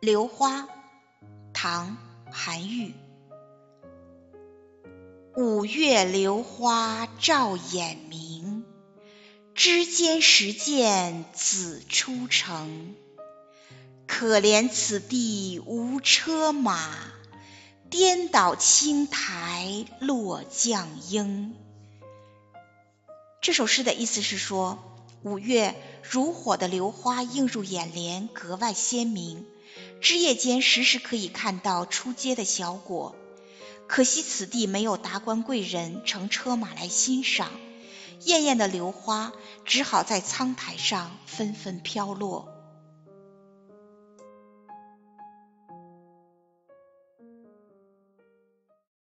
榴花，唐·韩愈。五月榴花照眼明，枝间时见子出城。可怜此地无车马，颠倒青苔落将缨。这首诗的意思是说，五月如火的榴花映入眼帘，格外鲜明，枝叶间时时可以看到出街的小果。可惜此地没有达官贵人乘车马来欣赏，艳艳的榴花只好在苍苔上纷纷飘落。